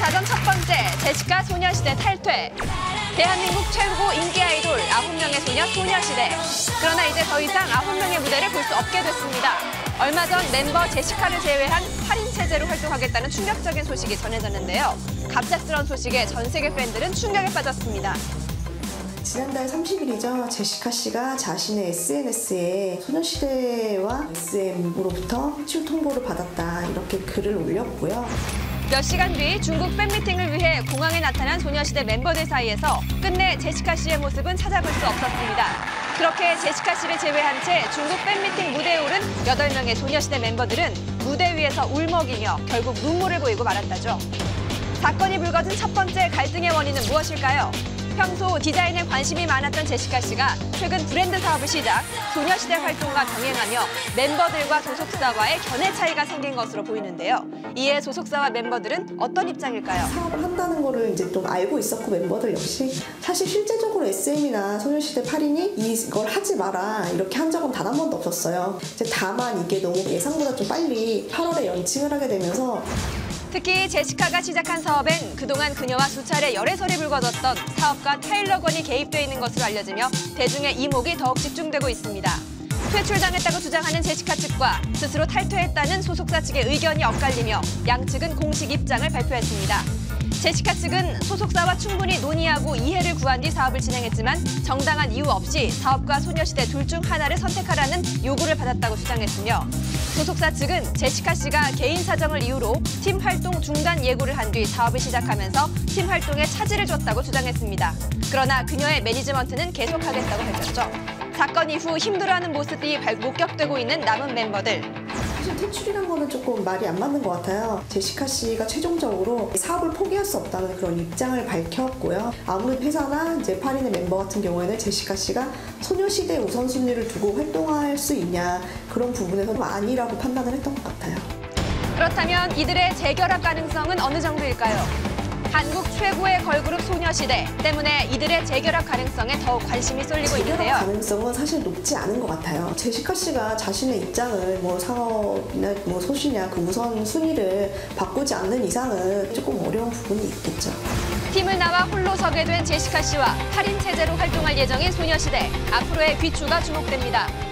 사전 첫 번째, 제시카 소녀시대 탈퇴. 대한민국 최고 인기 아이돌 9명의 소녀 소녀시대. 그러나 이제 더 이상 9명의 무대를 볼 수 없게 됐습니다. 얼마 전 멤버 제시카를 제외한 8인 체제로 활동하겠다는 충격적인 소식이 전해졌는데요. 갑작스러운 소식에 전 세계 팬들은 충격에 빠졌습니다. 지난달 30일이죠. 제시카 씨가 자신의 SNS에 소녀시대와 SM으로부터 해출 통보를 받았다 이렇게 글을 올렸고요. 몇 시간 뒤 중국 팬미팅을 위해 공항에 나타난 소녀시대 멤버들 사이에서 끝내 제시카 씨의 모습은 찾아볼 수 없었습니다. 그렇게 제시카 씨를 제외한 채 중국 팬미팅 무대에 오른 8명의 소녀시대 멤버들은 무대 위에서 울먹이며 결국 눈물을 보이고 말았다죠. 사건이 불거진 첫 번째 갈등의 원인은 무엇일까요? 평소 디자인에 관심이 많았던 제시카 씨가 최근 브랜드 사업을 시작, 소녀시대 활동과 병행하며 멤버들과 소속사와의 견해 차이가 생긴 것으로 보이는데요. 이에 소속사와 멤버들은 어떤 입장일까요? 사업을 한다는 거를 이제 좀 알고 있었고 멤버들 역시 사실 실제적으로 SM이나 소녀시대 8인이 이걸 하지 마라 이렇게 한 적은 단 한 번도 없었어요. 이제 다만 이게 너무 예상보다 좀 빨리 8월에 런칭을 하게 되면서 특히 제시카가 시작한 사업엔 그동안 그녀와 수차례 열애설이 불거졌던 사업가 타일러 건이 개입돼 있는 것으로 알려지며 대중의 이목이 더욱 집중되고 있습니다. 퇴출당했다고 주장하는 제시카 측과 스스로 탈퇴했다는 소속사 측의 의견이 엇갈리며 양측은 공식 입장을 발표했습니다. 제시카 측은 소속사와 충분히 논의하고 이해를 구한 뒤 사업을 진행했지만 정당한 이유 없이 사업과 소녀시대 둘 중 하나를 선택하라는 요구를 받았다고 주장했으며 소속사 측은 제시카 씨가 개인 사정을 이유로 팀 활동 중단 예고를 한 뒤 사업을 시작하면서 팀 활동에 차질을 줬다고 주장했습니다. 그러나 그녀의 매니지먼트는 계속하겠다고 밝혔죠. 사건 이후 힘들어하는 모습이 목격되고 있는 남은 멤버들. 사실 퇴출이란 거는 조금 말이 안 맞는 것 같아요. 제시카 씨가 최종적으로 사업을 포기할 수 없다는 그런 입장을 밝혔고요. 아무리 회사나 이제 8인의 멤버 같은 경우에는 제시카 씨가 소녀시대 우선순위를 두고 활동할 수 있냐 그런 부분에서는 아니라고 판단을 했던 것 같아요. 그렇다면 이들의 재결합 가능성은 어느 정도일까요? 한국 최고의 걸그룹 소녀시대 때문에 이들의 재결합 가능성에 더욱 관심이 쏠리고 있는데요. 재결합 가능성은 사실 높지 않은 것 같아요. 제시카 씨가 자신의 입장을 사업이나 소시냐 그 우선 순위를 바꾸지 않는 이상은 조금 어려운 부분이 있겠죠. 팀을 나와 홀로 서게 된 제시카 씨와 8인 체제로 활동할 예정인 소녀시대. 앞으로의 귀추가 주목됩니다.